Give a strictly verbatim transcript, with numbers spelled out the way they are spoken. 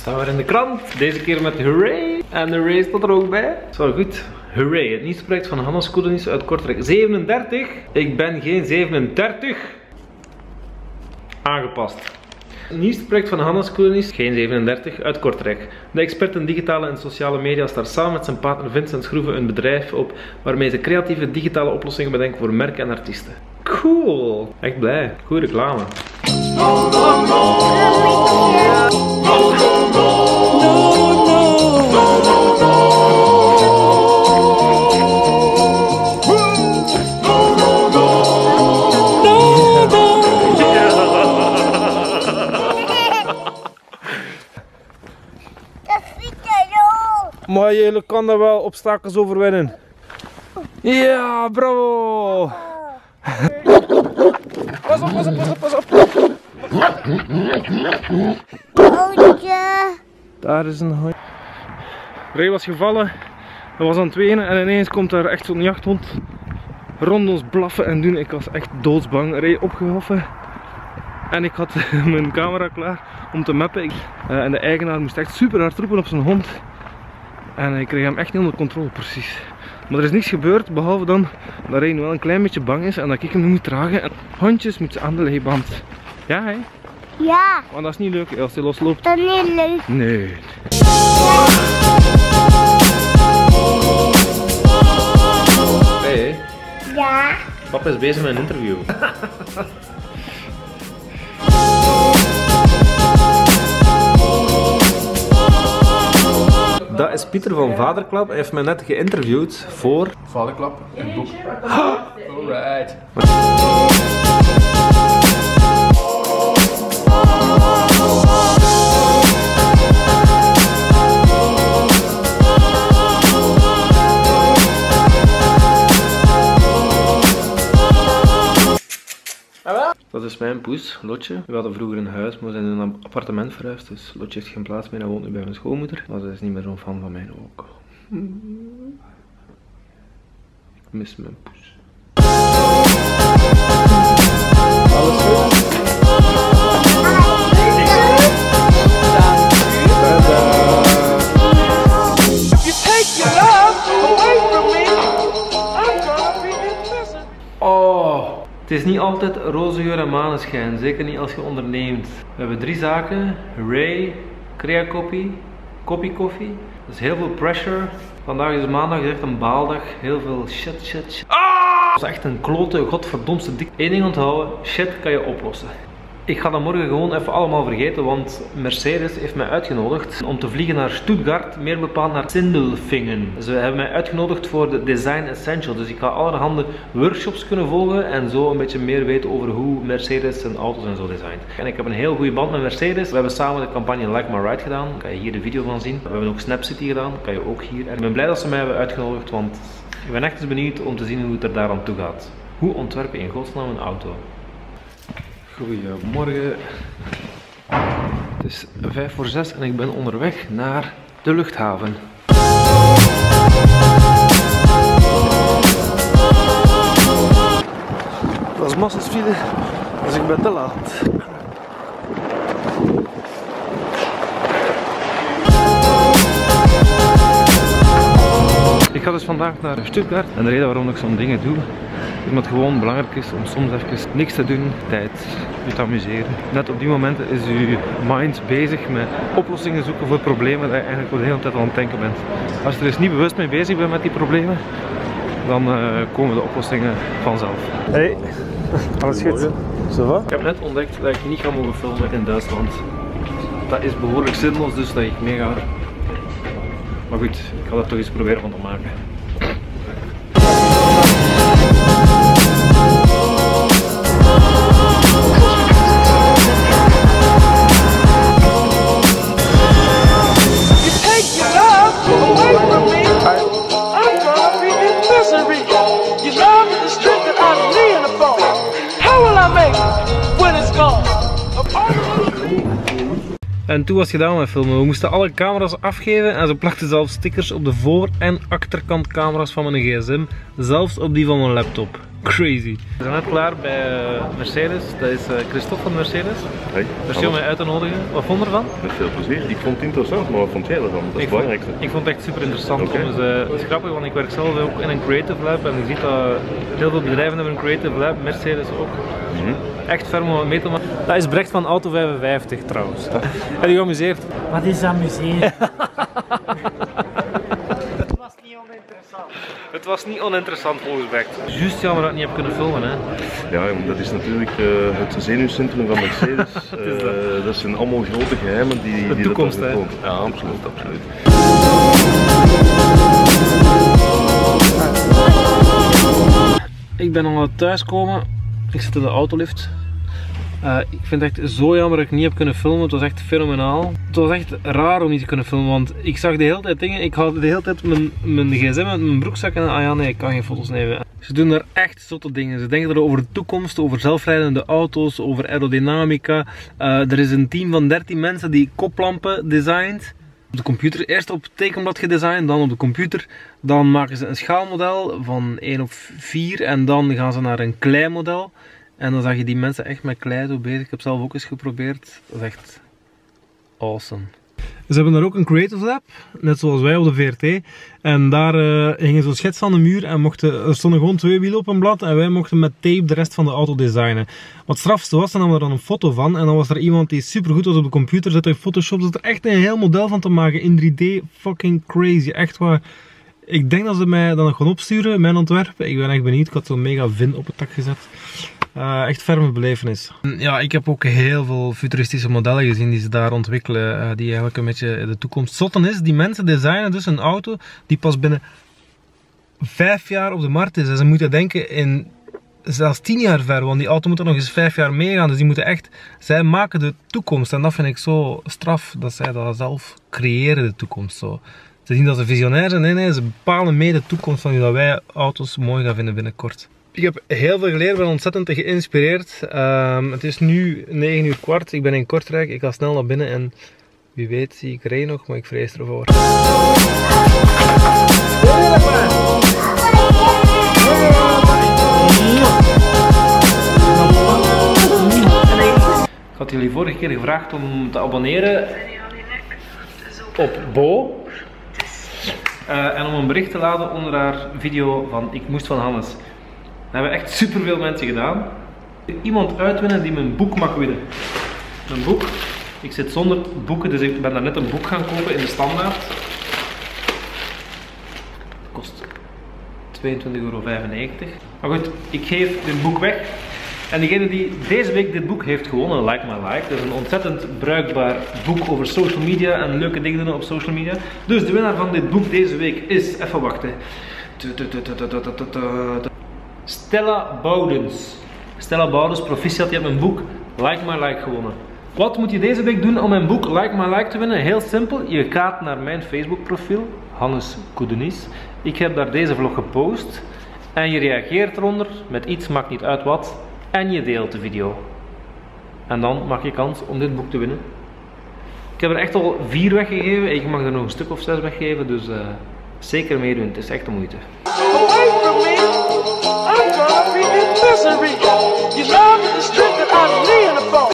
Staan we in de krant. Deze keer met Hooray. En Hooray staat er ook bij. Zo goed. Hooray, het nieuwste project van Hanna Skoudenis uit Kortrijk. zevenendertig. Ik ben geen zevenendertig. Aangepast. Het nieuwste project van Hanna Skoudenis, geen zevenendertig, uit Kortrijk. De expert in digitale en sociale media start samen met zijn partner Vincent Schroeven een bedrijf op waarmee ze creatieve digitale oplossingen bedenken voor merken en artiesten. Cool! Echt blij. Goede reclame. No, no, no. No, no, no. Maar jullie kan daar wel obstakels overwinnen. Ja, bravo! Pas op, pas op, pas op, pas op! Daar is een hoi. Ray was gevallen, dat was aan het wenen en ineens komt daar echt zo'n jachthond rond ons blaffen en doen. Ik was echt doodsbang. Ray opgehoffen en ik had mijn camera klaar om te mappen. Uh, en de eigenaar moest echt super hard roepen op zijn hond. En ik kreeg hem echt niet onder controle, precies. Maar er is niets gebeurd, behalve dan dat Ray nu wel een klein beetje bang is en dat ik hem nu moet dragen. En hondjes moeten aan de leiband. Ja, hè? Ja. Want dat is niet leuk als hij losloopt. Dat is niet leuk. Nee. Hey. Ja. Papa is bezig met een interview. Dat is Pieter van Vaderklap. Hij heeft mij net geïnterviewd voor... Vaderklap, een boek. Alright. Dat is mijn poes, Lotje. We hadden vroeger een huis, maar we zijn in een appartement verhuisd. Dus Lotje heeft geen plaats meer en woont nu bij mijn schoonmoeder. Maar ze is niet meer zo'n fan van mij ook. Ik mis mijn poes. Alles goed? Oh! Het is niet altijd roze geur en maneschijn, zeker niet als je onderneemt. We hebben drie zaken: Hooray, Crea Copy, Copy Coffee. Dat is heel veel pressure. Vandaag is maandag, is echt een baaldag. Heel veel shit, shit, shit. Ah! Dat is echt een klote, godverdomste dik. Eén ding onthouden: shit kan je oplossen. Ik ga dat morgen gewoon even allemaal vergeten, want Mercedes heeft mij uitgenodigd om te vliegen naar Stuttgart, meer bepaald naar Sindelfingen. Ze hebben mij uitgenodigd voor de Design Essentials, dus ik ga allerhande workshops kunnen volgen en zo een beetje meer weten over hoe Mercedes zijn auto's en zo designt. En ik heb een heel goede band met Mercedes. We hebben samen de campagne Like My Ride gedaan, daar kan je hier de video van zien. We hebben ook Snap City gedaan, dat kan je ook hier. En ik ben blij dat ze mij hebben uitgenodigd, want ik ben echt eens benieuwd om te zien hoe het er daar aan toe gaat. Hoe ontwerp je in godsnaam een auto? Goedemorgen. Het is vijf voor zes en ik ben onderweg naar de luchthaven. Dat is massas file, dus ik ben te laat. Ik ga dus vandaag naar Stuttgart en de reden waarom ik zo'n dingen doe, is omdat het gewoon belangrijk is om soms even niks te doen, tijd, je te amuseren. Net op die momenten is je mind bezig met oplossingen zoeken voor problemen dat je eigenlijk de hele tijd aan het denken bent. Als je er dus niet bewust mee bezig bent met die problemen, dan uh, komen de oplossingen vanzelf. Hey, alles goed? Ça va? Ik heb net ontdekt dat ik niet ga mogen filmen in Duitsland. Dat is behoorlijk zinloos, dus dat ik mee ga. Maar goed, ik ga er toch eens proberen van te maken. En toen was het gedaan met filmen. We moesten alle camera's afgeven en ze plakten zelfs stickers op de voor- en achterkant camera's van mijn gsm. Zelfs op die van mijn laptop. Crazy. We zijn net klaar bij uh, Mercedes, dat is uh, Christophe van Mercedes. Hey, Merci om mij uit te nodigen. Wat vond je ervan? Met veel plezier. Ik vond het interessant, maar wat vond jij ervan? Dat is ik het belangrijkste. Vond, ik vond het echt super interessant. Okay. Om, uh, het is grappig, want ik werk zelf ook in een creative lab en je ziet dat heel veel bedrijven hebben een creative lab, Mercedes ook. Mm-hmm. Echt ferm om mee te maken. Dat is Brecht van Auto vijfenvijftig trouwens. Heb je geamuseerd? Wat is amuseren? Het was niet oninteressant volgens Brecht. Juist jammer dat ik niet heb kunnen filmen, hè. Ja, dat is natuurlijk uh, het zenuwcentrum van Mercedes. uh, dat. dat zijn allemaal grote geheimen die, de die toekomst, dat hè. Ja, absoluut, absoluut. Ik ben al aan het thuiskomen. Ik zit in de autolift. Uh, ik vind het echt zo jammer dat ik niet heb kunnen filmen. Het was echt fenomenaal. Het was echt raar om niet te kunnen filmen, want ik zag de hele tijd dingen. Ik had de hele tijd mijn, mijn gsm met mijn broekzak en ah ja, nee, ik kan geen foto's nemen. Ze doen daar echt zotte dingen. Ze denken er over de toekomst, over zelfrijdende auto's, over aerodynamica. Uh, er is een team van dertien mensen die koplampen designt. Op de computer, eerst op het tekenblad gedesigned, dan op de computer. Dan maken ze een schaalmodel van één op vier en dan gaan ze naar een kleimodel. En dan zag je die mensen echt met klei zo bezig. Ik heb zelf ook eens geprobeerd. Dat is echt awesome. Ze hebben daar ook een Creative Lab, net zoals wij op de V R T. En daar uh, hingen zo'n schets aan de muur en mochten, er stonden gewoon twee wielen op een blad en wij mochten met tape de rest van de auto designen. Wat strafste was, dan namen we er dan een foto van en dan was er iemand die super goed was op de computer, zette in Photoshop, zat er echt een heel model van te maken in drie D. Fucking crazy, echt waar. Ik denk dat ze mij dan nog gaan opsturen, mijn ontwerp. Ik ben echt benieuwd, ik had zo'n mega vin op het dak gezet. Uh, echt ferme belevenis. Ja, ik heb ook heel veel futuristische modellen gezien die ze daar ontwikkelen, uh, die eigenlijk een beetje de toekomst zotten is. Die mensen designen dus een auto die pas binnen vijf jaar op de markt is. En ze moeten denken in zelfs tien jaar ver, want die auto moet er nog eens vijf jaar meegaan. Dus die moeten echt, zij maken de toekomst. En dat vind ik zo straf, dat zij dat zelf creëren, de toekomst. Zo. Ze zien dat ze visionair zijn, nee, nee, ze bepalen mee de toekomst van hoe wij auto's mooi gaan vinden binnenkort. Ik heb heel veel geleerd, ben ontzettend geïnspireerd. Um, het is nu negen uur kwart, ik ben in Kortrijk, ik ga snel naar binnen en wie weet zie ik Ray nog, maar ik vrees ervoor. Ik had jullie vorige keer gevraagd om te abonneren op Bo. Uh, en om een bericht te laten onder haar video van Ik moest van Hannes. Dat hebben echt superveel mensen gedaan. Iemand uitwinnen die mijn boek mag winnen. Mijn boek. Ik zit zonder boeken, dus ik ben daar net een boek gaan kopen in de standaard. Het kost tweeëntwintig euro vijfennegentig. Maar goed, ik geef dit boek weg. En degene die deze week dit boek heeft gewonnen, Like My Like, dat is een ontzettend bruikbaar boek over social media en leuke dingen doen op social media. Dus de winnaar van dit boek deze week is, even wachten, Stella Boudens. Stella Boudens, proficiat, je hebt mijn boek Like My Like gewonnen. Wat moet je deze week doen om mijn boek Like My Like te winnen? Heel simpel, je gaat naar mijn Facebook profiel, Hannes Koedenis. Ik heb daar deze vlog gepost en je reageert eronder met iets, maakt niet uit wat. En je deelt de video. En dan maak je kans om dit boek te winnen. Ik heb er echt al vier weggegeven. Ik mag er nog een stuk of zes weggeven. Dus uh, zeker meedoen. Het is echt de moeite. Away from me, I'm gonna be in misery. You love is the strength that I lean upon.